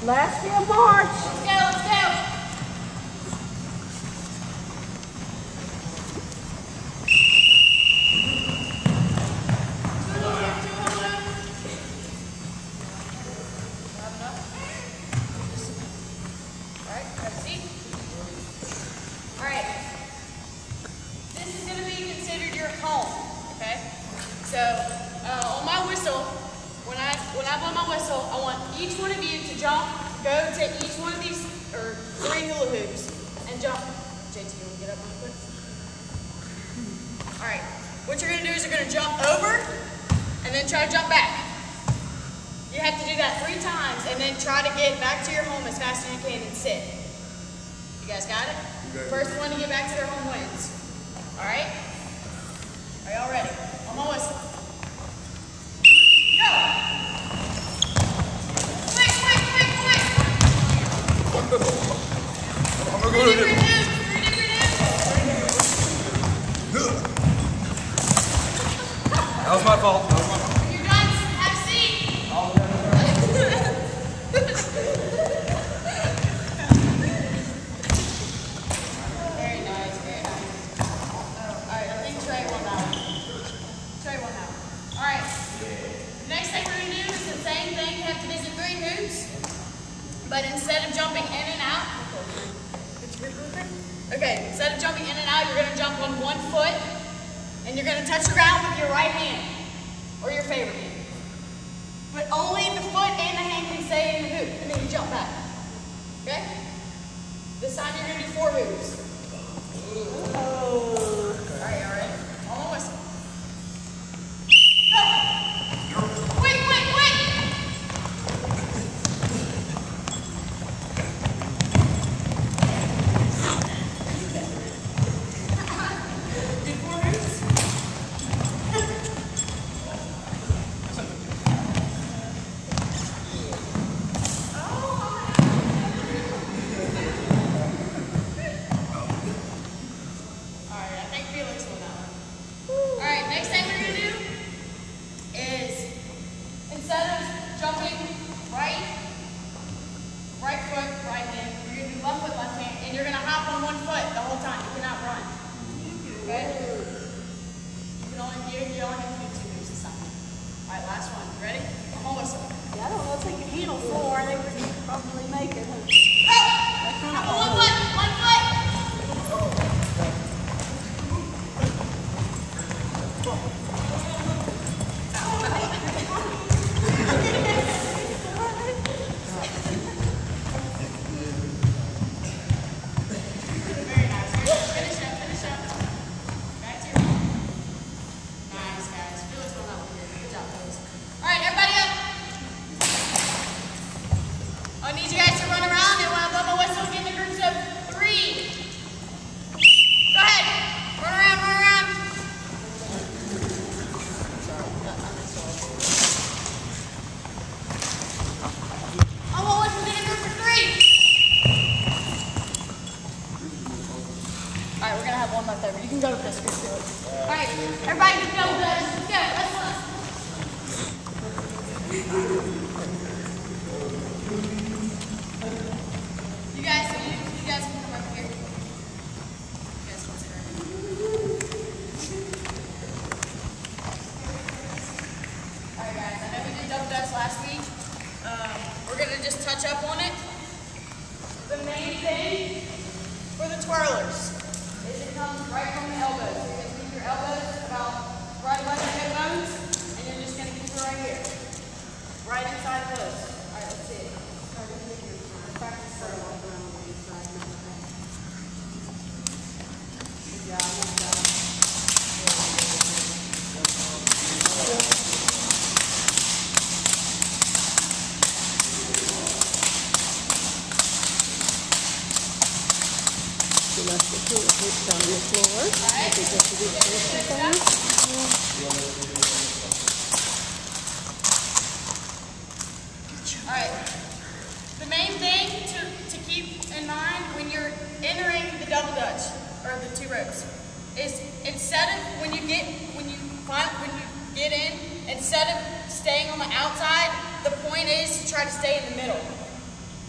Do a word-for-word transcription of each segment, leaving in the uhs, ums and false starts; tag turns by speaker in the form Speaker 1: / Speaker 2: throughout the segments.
Speaker 1: Last day of March.
Speaker 2: Let's go, let's go. So, uh, on my whistle, when I when I blow my whistle, I want each one of you to jump, go to each one of these, or three hula hoops, and jump. J T, you want to get up real quick? All right. What you're going to do is you're going to jump over, and then try to jump back. You have to do that three times, and then try to get back to your home as fast as you can and sit. You guys got it? First one to get back to their home wins. All right? Are y'all ready? On my whistle. Go! Quick, quick, quick, quick! Three different moves, three different moves.
Speaker 3: That was my fault. That was my fault.
Speaker 2: When you're done, have a seat. Very nice, very nice. Oh, all right, I think Trey won that one. Trey won that one. All right. Next thing we're going to do is the same thing. You have to visit three hoops, but instead of jumping in and out, okay, instead of jumping in and out, you're going to jump on one foot, and you're going to touch the ground with your right hand, or your favorite hand. But only the foot and the hand can stay in the hoop, and then you jump back. Okay? This time you're going to do four hoops. Oh. All right, y'all ready? On my whistle. Go! Quick, quick, quick! Do four hoops.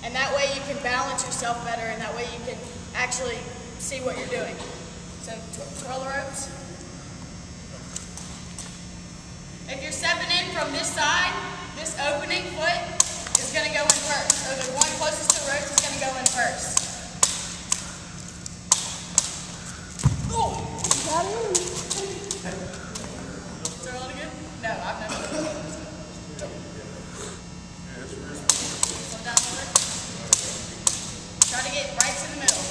Speaker 2: And that way you can balance yourself better, and that way you can actually see what you're doing. So twirl the ropes. If you're stepping in from this side, this opening foot is going to go in first. So the one closest to the ropes is going to go in first. Oh!
Speaker 1: Got him.
Speaker 2: Twirl it again? No, I've never done it. Slow down a little bit. Try to get right to the middle.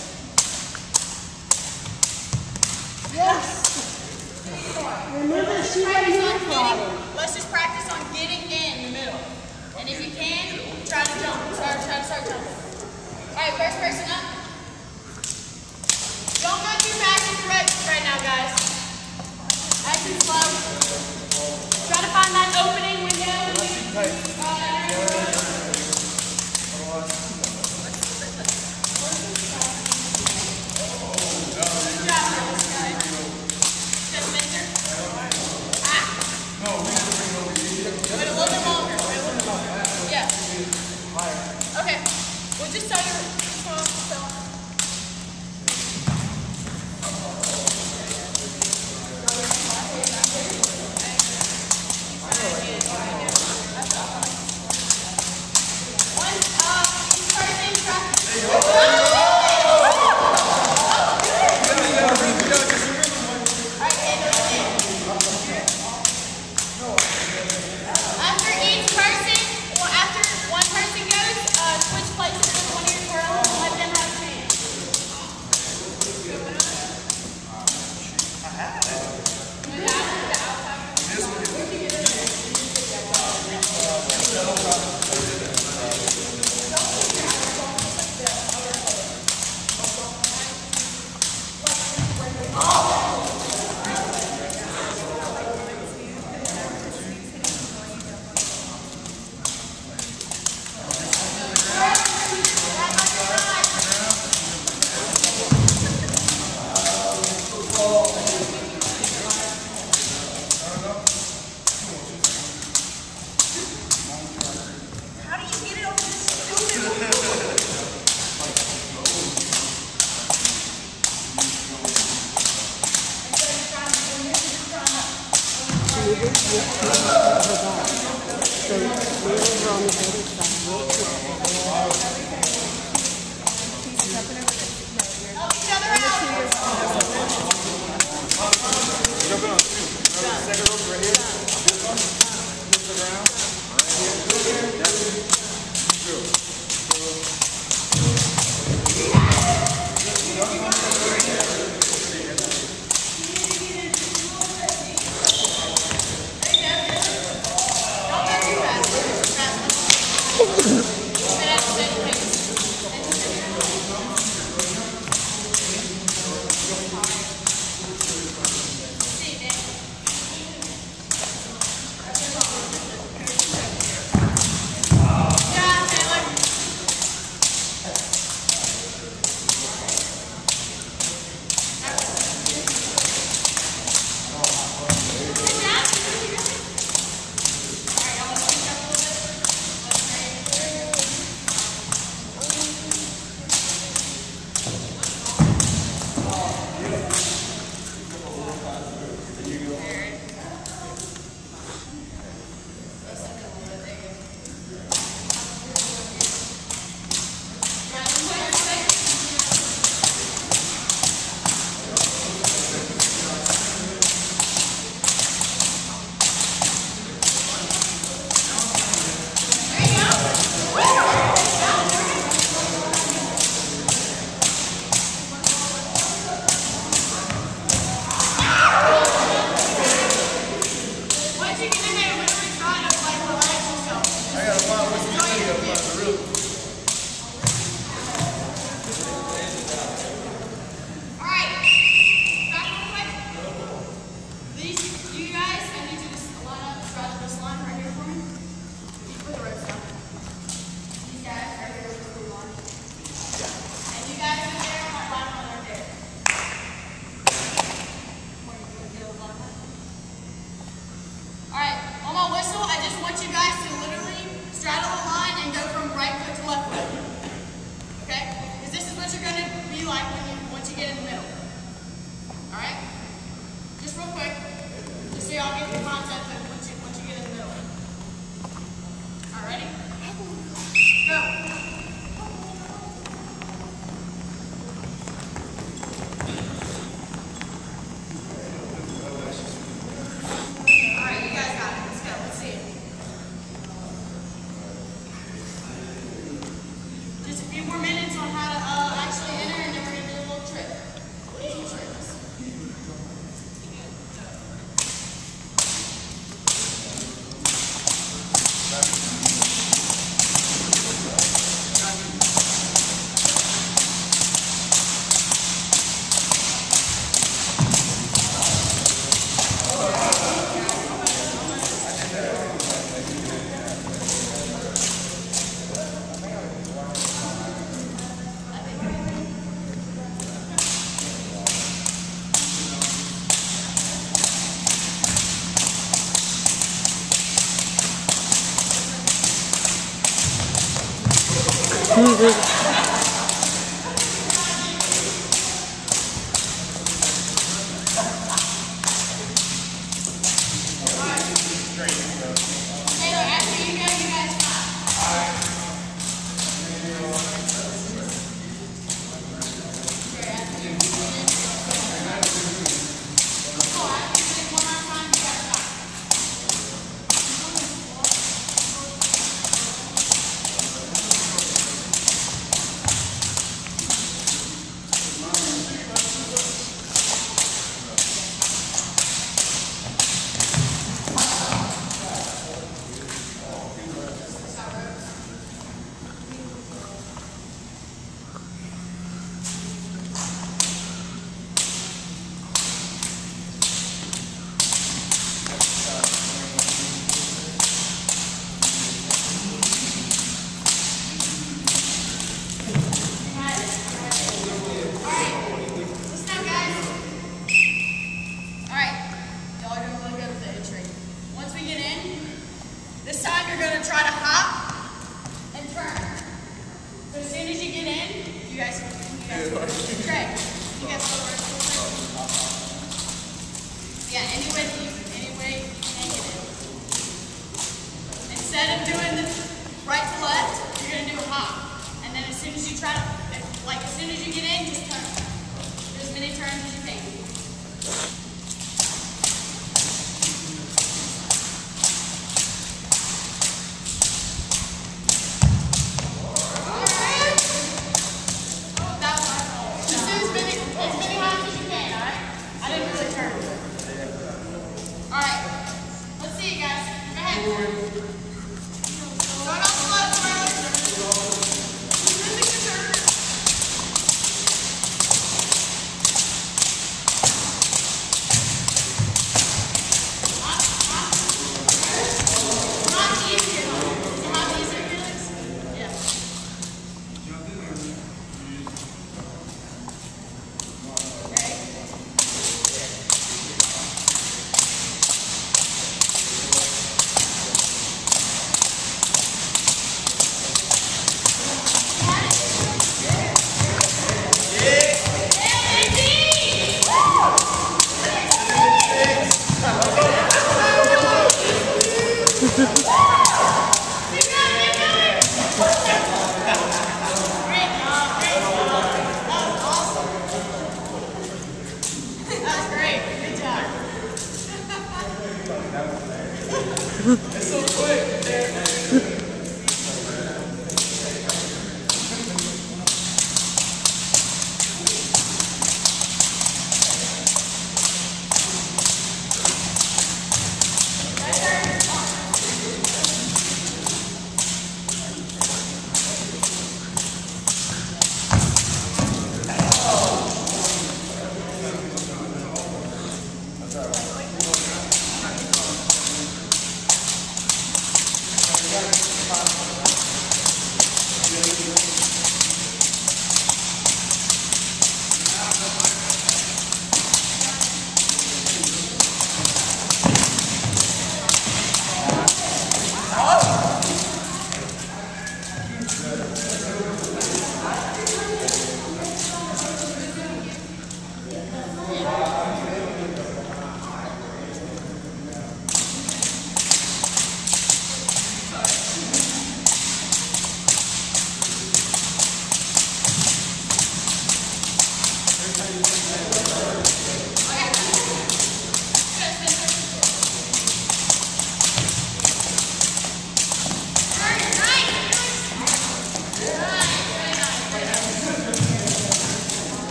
Speaker 1: Yes. Remember, she
Speaker 2: Practice
Speaker 1: wasn't
Speaker 2: on
Speaker 1: here
Speaker 2: getting,
Speaker 1: Friday.
Speaker 2: let's just practice on getting in the middle. And if you can, try to jump. Start, try to start jumping. Alright, first person up. Don't go too fast with the ropes right now, guys. Nice and slow. Try to find that opening window. Wait a little bit longer. Wait a little bit longer. Yeah. Okay. We'll just tell you. Just tell, just tell. One, uh, each person try. After each person, or after one person goes, uh, switch places with one of your twirls and let them have a chance. I have it. You have it? The outside. How do you get it over this stupid?
Speaker 1: So, we're over on the other side.
Speaker 2: Help each other out.
Speaker 3: Jump in on two. Second rope right here. This one. Flip it around. Right here. That's it. Good.
Speaker 2: Don't go too fast. Fast enough.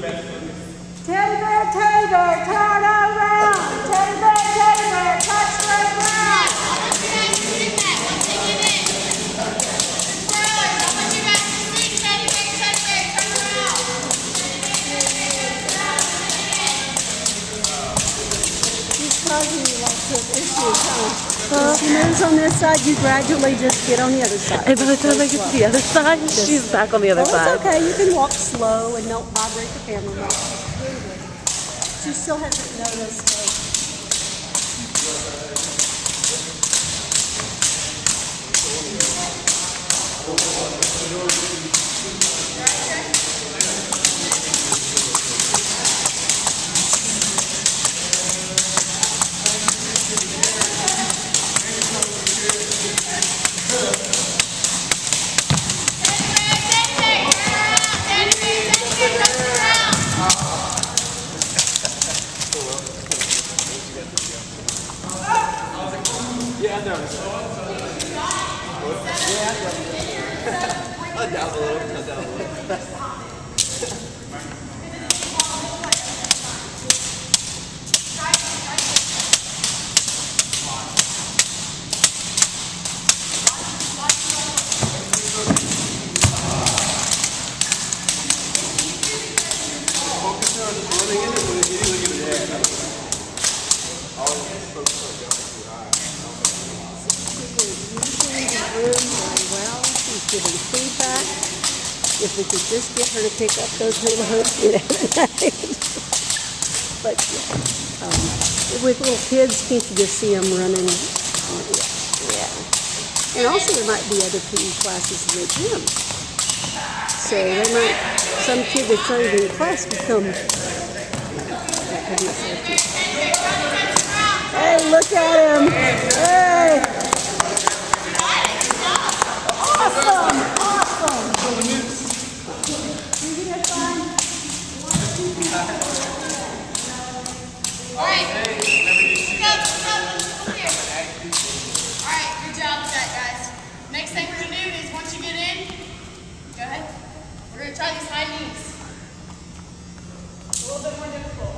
Speaker 1: Teddy bear, teddy bear, turn around. Teddy bear, teddy bear, touch the ground. She's causing you lots of issues, huh? If she moves on this side, you gradually just get on the other side.
Speaker 4: And by the time I get to the other side, she's back on the other
Speaker 1: Oh,
Speaker 4: side.
Speaker 1: it's okay. You can walk slow and don't vibrate the camera much. She still hasn't noticed. Uh,
Speaker 3: Yeah, I noticed. Yeah, I noticed. I'm down a little. I'm down a little. Focus on just running into it. You look at it. Always focus on going too high.
Speaker 1: Using the room very well. She's giving feedback. If we could just get her to pick up those hula hoops, we'd have it nice. But yeah, um, with little kids, can't you just see them running? Yeah, yeah. And also there might be other P E classes in the gym. So they might, some kid that's not even in class become. Hey, look at him! Hey! Awesome! Awesome! You get fun?
Speaker 2: Alright. Go, go, here. Alright, good job with that, guys. Next thing we're going to do is once you get in, go ahead. We're going to try these high knees. It's a little bit more difficult.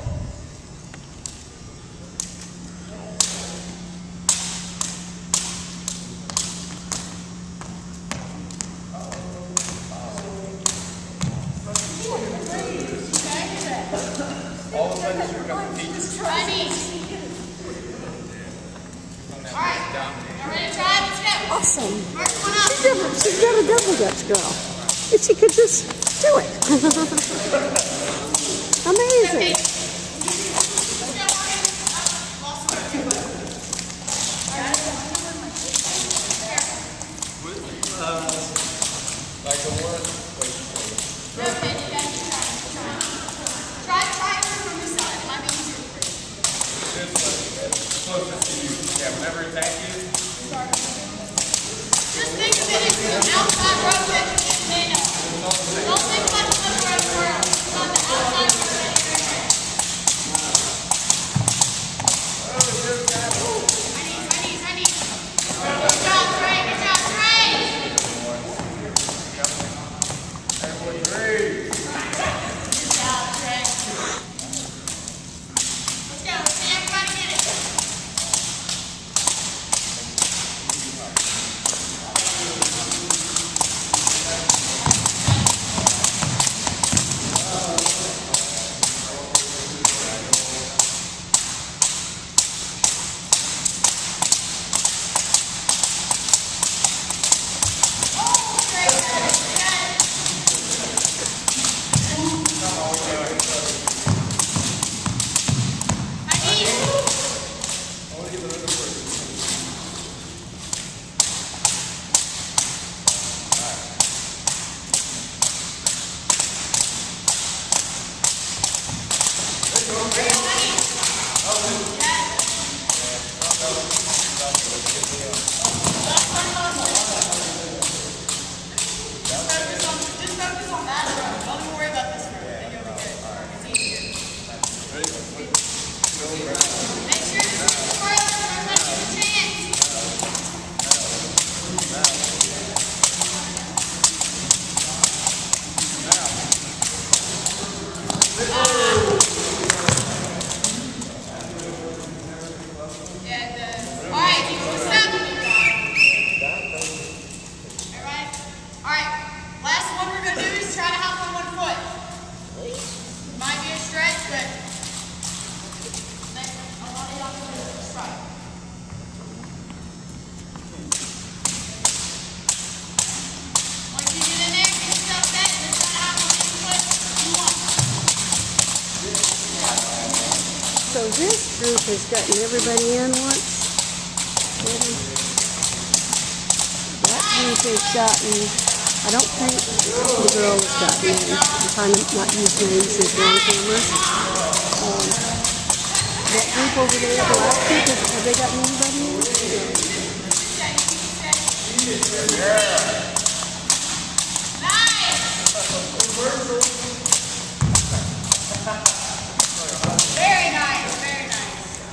Speaker 3: All of a sudden, you're going to feet.
Speaker 2: High knees. Alright, y'all ready to try? Let's go.
Speaker 1: Awesome.
Speaker 2: First one up.
Speaker 1: She's different. She's got a double Dutch girl. If she could just do it. Amazing.
Speaker 3: Like the one.
Speaker 2: Try, try it from this side. It might be easier for you.
Speaker 3: This one. Closest to you. Yeah, whenever it's at you.
Speaker 2: Just think of it as an outside rope that you get in. Don't think about the other rope where it's on the outside rope that you're in. Might be a stretch, but a lot of y'all can do it. Try it. Once you get in there, get yourself set, and just try out what input you want.
Speaker 1: So this group has gotten everybody in once. That group has gotten, I don't think the girl has gotten in. I'm trying to not use names since we're on camera. Um, that group over there, the last group, have, have they gotten anybody in?
Speaker 2: Very nice, very nice.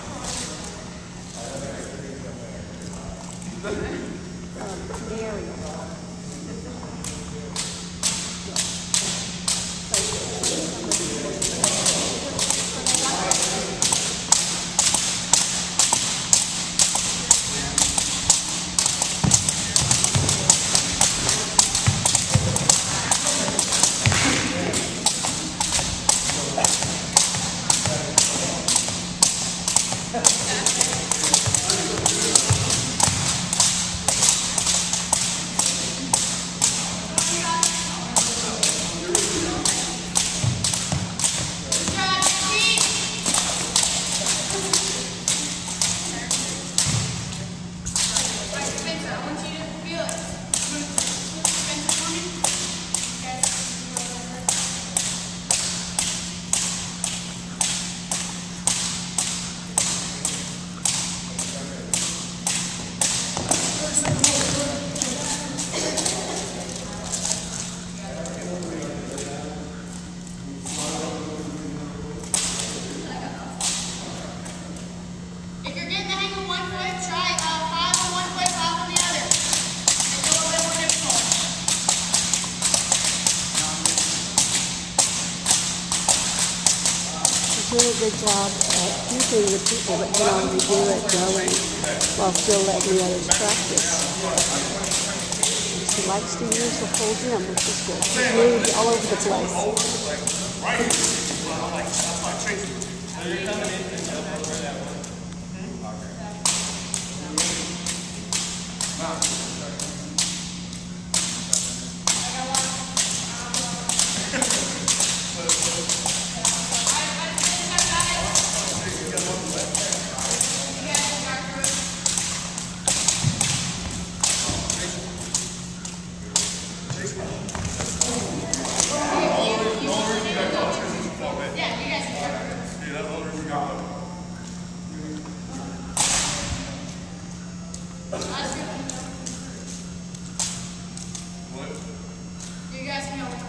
Speaker 1: Doing a good job at keeping the people that can already do it going while still letting the others practice. She likes to use the whole gym, which is good. She's moved all over the place.
Speaker 2: You guys can go.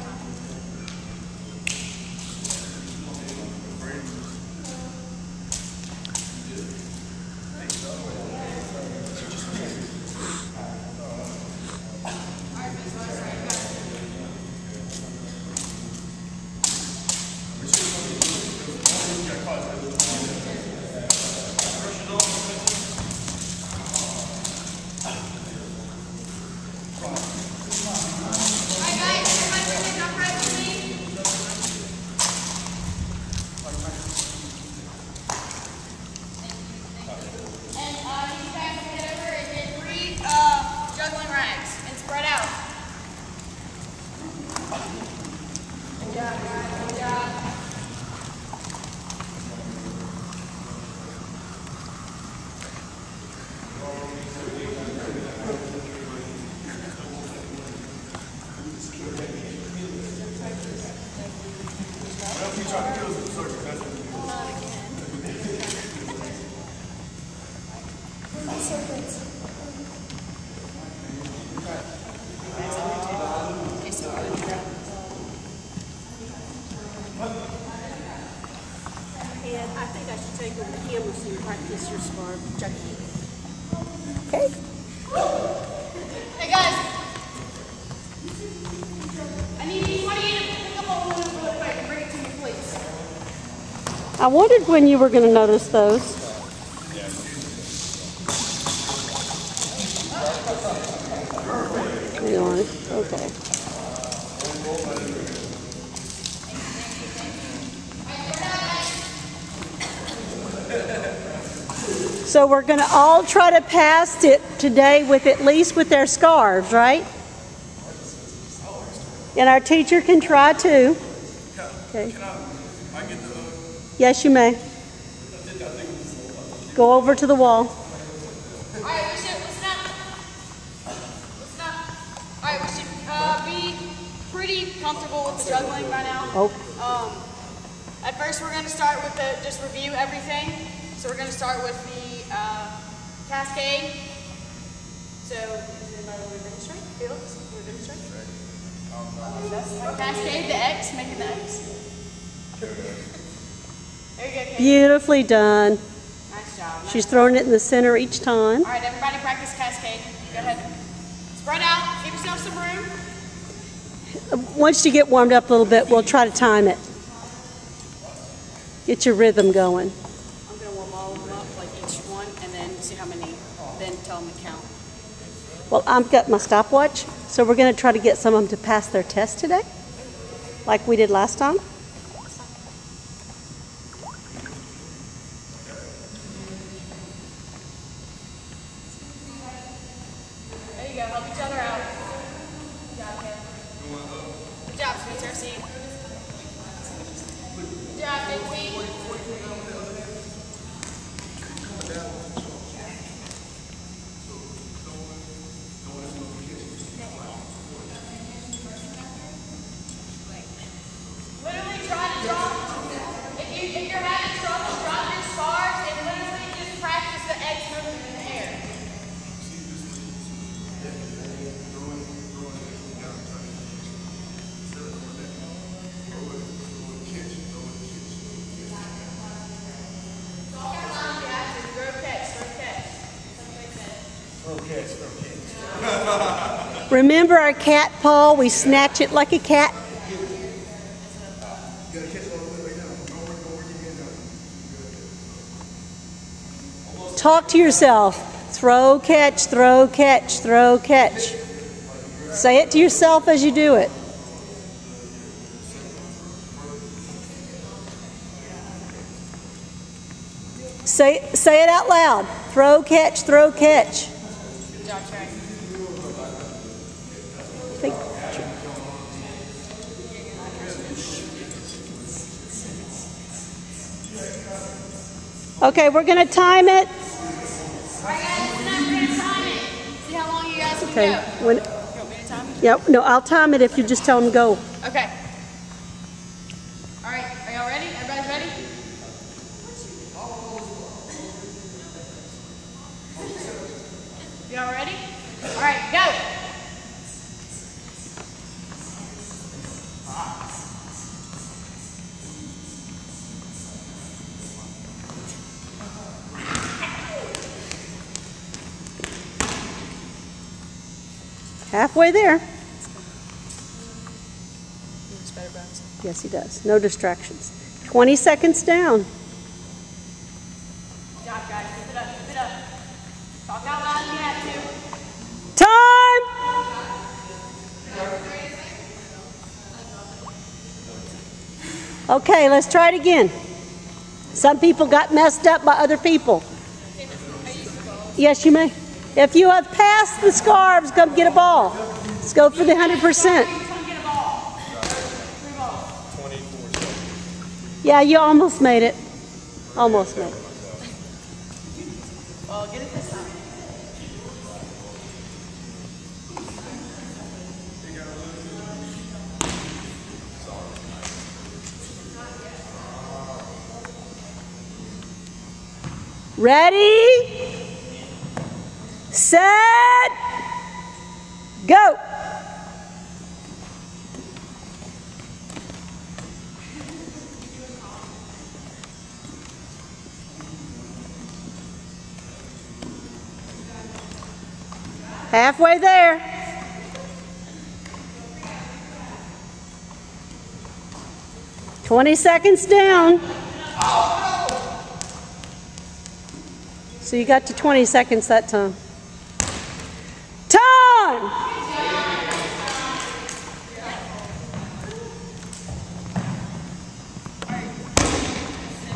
Speaker 1: And I think I should take over the camera so you practice your spar junkie.
Speaker 2: Okay. Hey guys. I need each one of you to pick up a balloon really quick and bring it to me, please.
Speaker 1: I wondered when you were going to notice those. You know, okay. So we're going to all try to pass it today with at least with their scarves, right? And our teacher can try too. Okay. Yes, you may. Go over to the wall.
Speaker 2: All right, we should, listen up. Listen up. All right, we should uh, be pretty comfortable with the juggling by now.
Speaker 1: Oh.
Speaker 2: Um, at first, we're going to start with the, just review everything. So we're going to start with the uh, cascade. So, does anybody want to demonstrate? Felix, want to demonstrate? Cascade, the X, making the X. There you go, Kate.
Speaker 1: Beautifully done.
Speaker 2: Nice job. Nice
Speaker 1: She's throwing it in the center each time.
Speaker 2: All right, everybody practice cascade. Go ahead. Spread out. Give yourself some room.
Speaker 1: Once you get warmed up a little bit, we'll try to time it. Get your rhythm going.
Speaker 2: I'm going to warm all of them up, like each one, and then see how many, then tell them to count.
Speaker 1: Well, I've got my stopwatch, so we're going to try to get some of them to pass their test today, like we did last time.
Speaker 2: There you go. Help each other out. Good job, Ken. Good job, Spencer. See. Good job, J T. Literally try to drop. If you if you're having trouble, drop your scarves and literally just practice the X movement in the air.
Speaker 1: Remember our cat paw? We snatch it like a cat. Talk to yourself. Throw, catch, throw, catch, throw, catch. Say it to yourself as you do it. Say, say it out loud. Throw, catch, throw, catch.
Speaker 2: Good job, Trey.
Speaker 1: Take- Okay, we're going to time it.
Speaker 2: All right, guys, listen up. We're going to time it. See how long you guys can
Speaker 1: Okay.
Speaker 2: go.
Speaker 1: When,
Speaker 2: You want me to time it?
Speaker 1: yeah, no, I'll time it if you just tell them go.
Speaker 2: Okay. All right, are y'all ready? Everybody's ready? Y'all ready? All right, go.
Speaker 1: Halfway there.
Speaker 2: It's better, Brad.
Speaker 1: Yes, he does. No distractions. twenty seconds down.
Speaker 2: Good job, guys. Keep it up, keep it up. Talk out loud if you have to.
Speaker 1: Time! Okay, let's try it again. Some people got messed up by other people. Yes, you may. If you have passed the scarves, come get a ball. Let's go for the one hundred percent.
Speaker 2: Come get a ball. Three balls.
Speaker 1: Yeah, you almost made it. Almost made it.
Speaker 2: Well, get it this time.
Speaker 1: Ready? Set, go. Halfway there. twenty seconds down. So you got to twenty seconds that time. Time!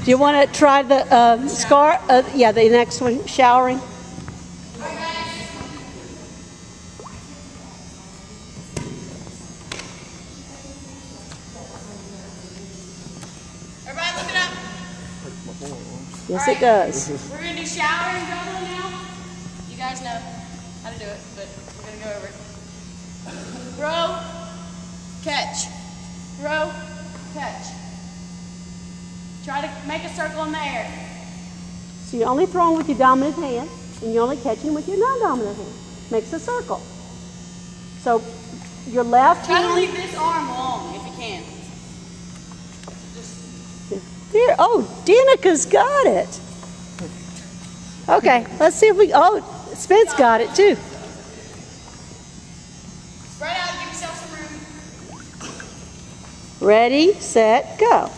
Speaker 1: Do you want to try the uh, scar? Uh, yeah, the next one, showering.
Speaker 2: Everybody look it up.
Speaker 1: Yes,
Speaker 2: All
Speaker 1: it does.
Speaker 2: We're going to do showering double now. You guys know how to do it, but we're going to go over it. Throw, catch. Throw, catch. Try to make a circle in the air.
Speaker 1: So you're only throwing with your dominant hand, and you're only catching with your non-dominant hand. Makes a circle. So your left
Speaker 2: Try
Speaker 1: hand.
Speaker 2: to leave this arm long if you can.
Speaker 1: Here, oh, Danica's got it. Okay, let's see if we. Oh, Spence got it too.
Speaker 2: Spread out, give yourself some room.
Speaker 1: Ready, set, go.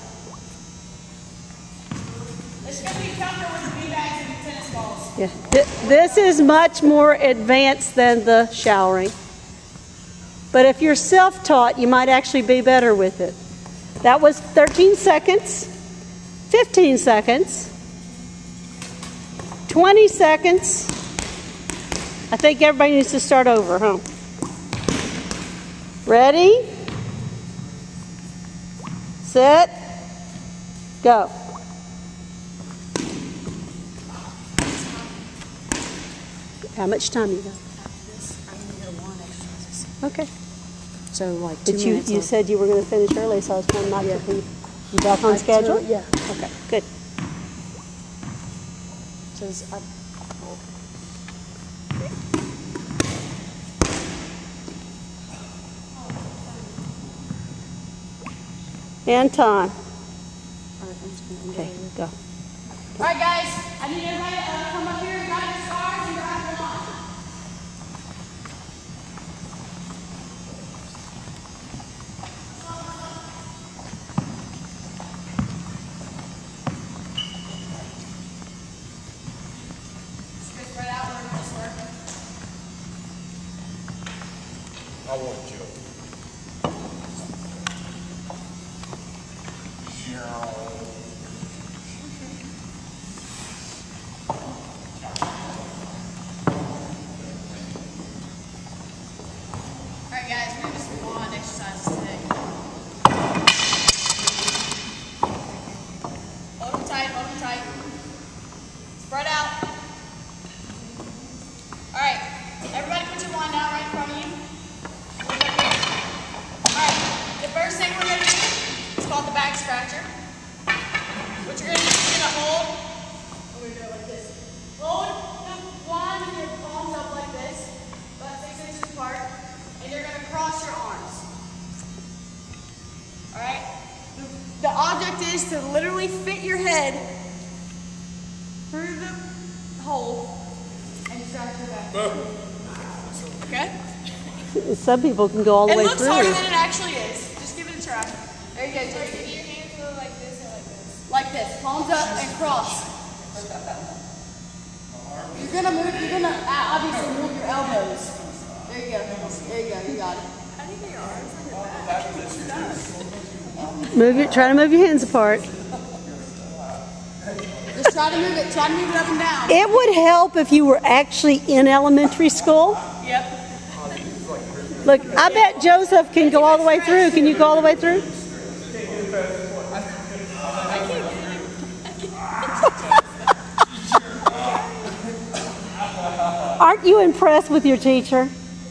Speaker 2: It's going to be tougher with the beanbags and the tennis balls.
Speaker 1: Yeah, th this is much more advanced than the showering. But if you're self-taught, you might actually be better with it. That was thirteen seconds, fifteen seconds, twenty seconds. I think everybody needs to start over, huh? Ready? Set. Go. How much time you got? Okay.
Speaker 4: So like two
Speaker 1: But you,
Speaker 4: minutes
Speaker 1: you
Speaker 4: left.
Speaker 1: said you were going to finish early, so I was trying not to be. You back on schedule?
Speaker 4: Yeah.
Speaker 1: Okay, good.
Speaker 4: So it's- I-
Speaker 1: And time. Okay, go.
Speaker 2: All right, guys. I need everybody to uh, come up here and grab your scarves and grab your line. Just go spread out where this work.
Speaker 3: I want Joe.
Speaker 2: All right, guys. We're going to do some wand exercises today. Hold them tight. Hold them tight. Spread out. All right. Everybody put your wand out right in front of you. Look up here. All right. The first thing we're going to do is called the back scratcher. What you're going to do is you're going to hold. I'm going to do it like this. Hold the wand with your palms up like this, about six inches apart, and you're going to cross your arms. All right? The, the object is to literally fit your head through the hole and scratch your back. Okay?
Speaker 1: Some people can go all the
Speaker 2: It
Speaker 1: way
Speaker 2: looks
Speaker 1: through.
Speaker 2: harder than it actually is. Just give it a try. There you go, J T.
Speaker 5: Your hands go like this or like this?
Speaker 2: Like this, palms up and cross. You're gonna move, you're gonna uh, obviously move your elbows. There you go, there you go, you got it.
Speaker 5: How do you get your arms on your back?
Speaker 1: Move your, try to move your hands apart.
Speaker 2: Just try to move it, try to move it up and down.
Speaker 1: It would help if you were actually in elementary school.
Speaker 2: Yep.
Speaker 1: Look, I bet Joseph can go all the way through. Can you go all the way through? Aren't you impressed with your teacher?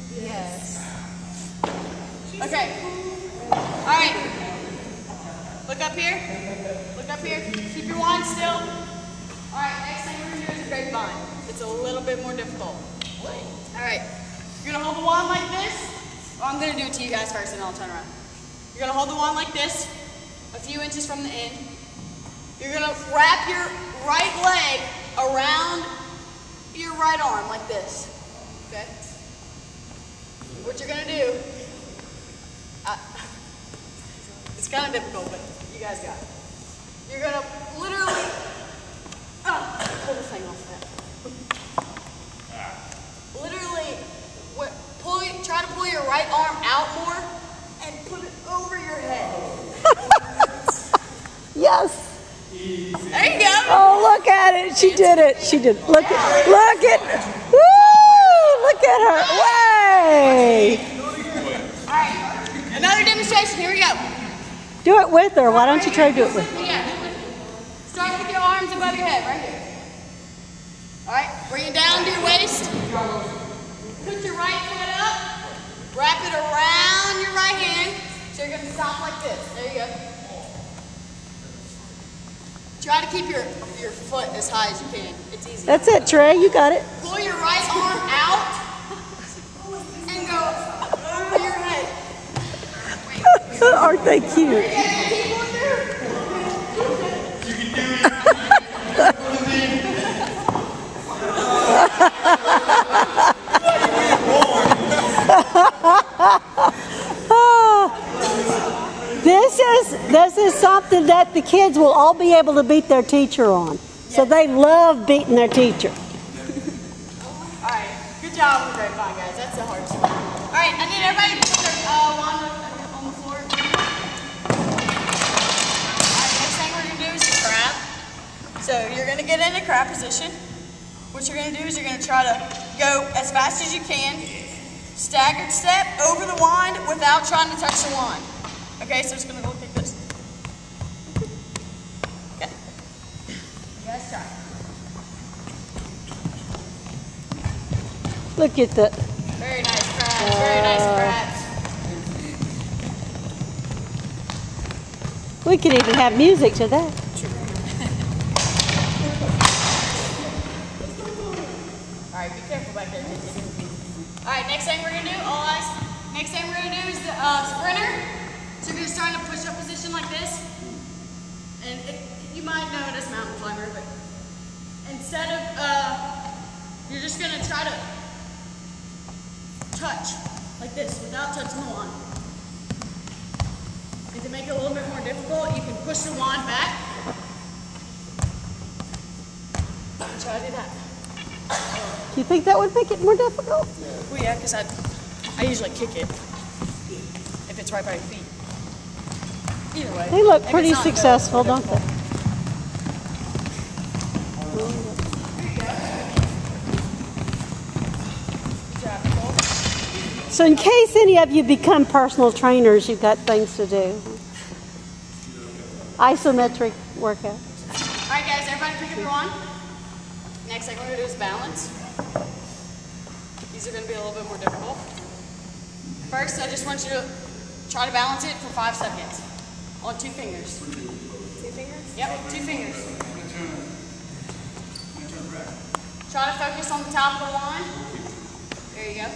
Speaker 2: Okay. All right. Look up here. Look up here. Keep your wand still. All right. Next thing we're gonna do is a grapevine. It's a little bit more difficult. All right. You're gonna hold the wand like this. Well, I'm gonna do it to you guys first, and then I'll turn around. You're gonna hold the wand like this, a few inches from the end. You're gonna wrap your right leg around your right arm like this. Okay. What you're gonna do? Uh, it's kind of difficult, but you guys got it. You're gonna literally uh, pull the thing off that. Literally, what, pull, try to pull your right arm out more and put it over your head.
Speaker 1: Yes.
Speaker 2: There you go.
Speaker 1: Oh, look at it. She did it. She did. Look at, look at, woo! Look at her. Way!
Speaker 2: All right. Another demonstration. Here we go.
Speaker 1: Do it with her. Why don't you try to do it with her?
Speaker 2: Yeah. Start with your arms above your head, right here. All right. Bring it down to your waist. Put your right foot up. Wrap it around your right hand. So you're going to stop like this. There you go. Try to keep your, your foot as high as you can. It's easy.
Speaker 1: That's it, Trey. You got it.
Speaker 2: Pull your right arm out and go over your head.
Speaker 1: Aren't they cute?
Speaker 2: Keep on there.
Speaker 1: This is this is something that the kids will all be able to beat their teacher on. So they love beating their teacher.
Speaker 2: All right, good job on the grapevine, guys. That's the hardest one. All right, I need everybody to put their uh, wand on the floor. All right, next thing we're gonna do is the crab. So you're gonna get in a crab position. What you're gonna do is you're gonna try to go as fast as you can, staggered step over the wand without trying to touch the wand. Okay, so it's gonna look like this. Okay. You guys try.
Speaker 1: Look at the.
Speaker 2: Very nice crabs, very nice crabs.
Speaker 1: We could even have music to that.
Speaker 2: Alright, be careful back there. Alright, next thing we're going to do, all eyes. Next thing we're going to do is the uh, sprinter. So you're going to start in a push-up position like this. And it, you might know it as mountain climber, but instead of, uh, you're just going to try to touch like this without touching the wand. And to make it a little bit more difficult, you can push the wand back. Try to do that.
Speaker 1: Do you think that would make it more difficult?
Speaker 2: Well, yeah, because I, I usually kick it if it's right by your feet. Either way.
Speaker 1: They look
Speaker 2: if
Speaker 1: pretty
Speaker 2: it's not,
Speaker 1: successful,
Speaker 2: go,
Speaker 1: don't they? So in case any of you become personal trainers, you've got things to do. Isometric workout.
Speaker 2: All right, guys, everybody pick up your wand. Next thing we're going to do is balance. These are going to be a little bit more difficult. First, I just want you to try to balance it for five seconds on two fingers. Two fingers? Yep, two fingers. Try to focus on the top of the wand. There you go.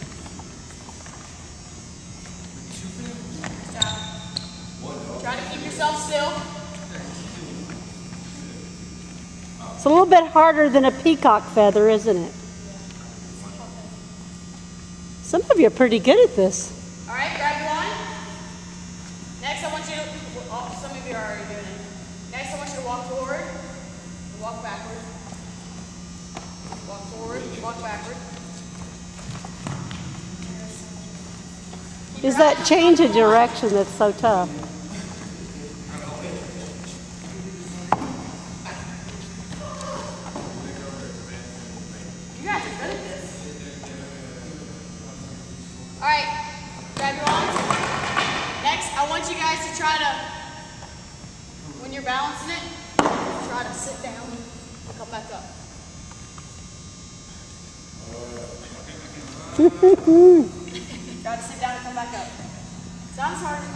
Speaker 2: Try to keep yourself still.
Speaker 1: It's a little bit harder than a peacock feather, isn't it? Some of you are pretty good at this.
Speaker 2: All right, grab your wand. Next, I want you to, oh, some of you are already doing it. Next, I want you to walk forward and walk backward. Walk forward, walk backward.
Speaker 1: Is that change of direction that's so tough?
Speaker 2: You guys are good at this. All right, grab your wands. Next, I want you guys to try to, when you're balancing it, try to sit down and come back up. Try to sit down and come back up. Sounds hard as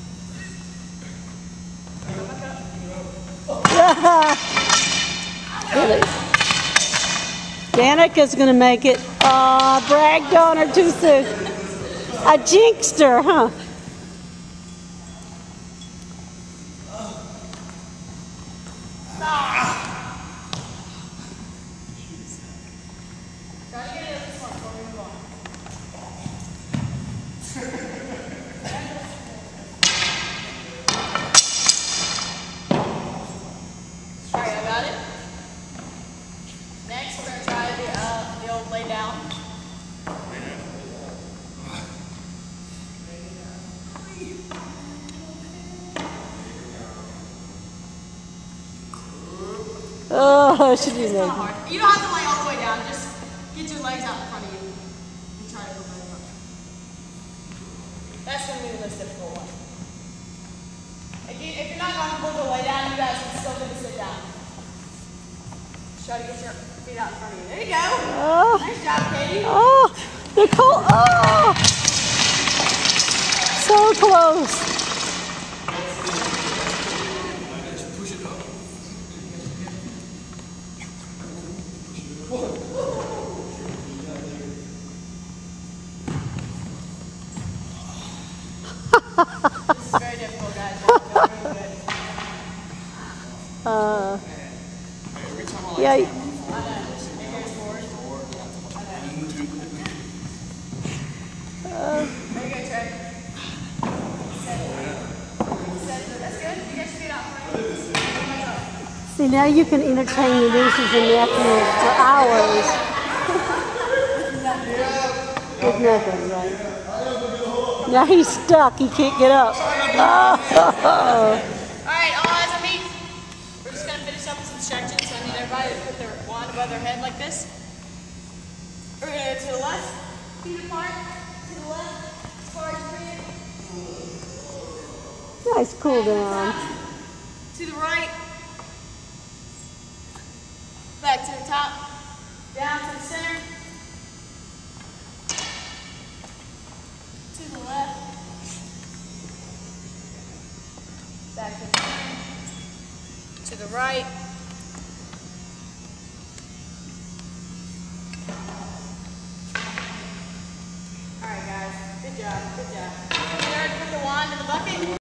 Speaker 2: you can. Come back up.
Speaker 1: Really? Danica's going to make it. Aw, oh, bragged on her too soon. I jinxed her, huh?
Speaker 2: Try to get it at this one before we move on. Alright, I got it. Next, we're going to try the, uh, the old lay down.
Speaker 1: Oh, she's
Speaker 2: It's
Speaker 1: amazing.
Speaker 2: not hard. You don't have to lay all the way down. Just get your legs out in front of you and try to go back up. That's going to be the most difficult one. If, you, if you're not comfortable to lay down, you guys can still do the sit down. Try to get your feet out in front of you. There you go.
Speaker 1: Oh,
Speaker 2: Nice job, Katie.
Speaker 1: oh, Nicole. Oh, so close.
Speaker 2: This is very difficult, guys. You're doing really good.
Speaker 1: Uh, yeah.
Speaker 2: I know. It goes forward. I know.
Speaker 1: Uh,
Speaker 2: There you go, Trey. Set it. Set it. That's good. You guys should get out front.
Speaker 1: see, now you can entertain your nieces and nephews for hours. With nothing, right? Now he's stuck. He can't get up. Oh.
Speaker 2: Alright, all eyes on me. We're just going to finish up with some stretches. So I need everybody to put their wand above their head like this. We're going to go to the left, feet apart, to the left, as far as you can.
Speaker 1: Nice cool down.
Speaker 2: To the right, back to the top, down to the center, to the left, back to the center, to the right, all right guys, good job, good job. You already put the wand in the bucket?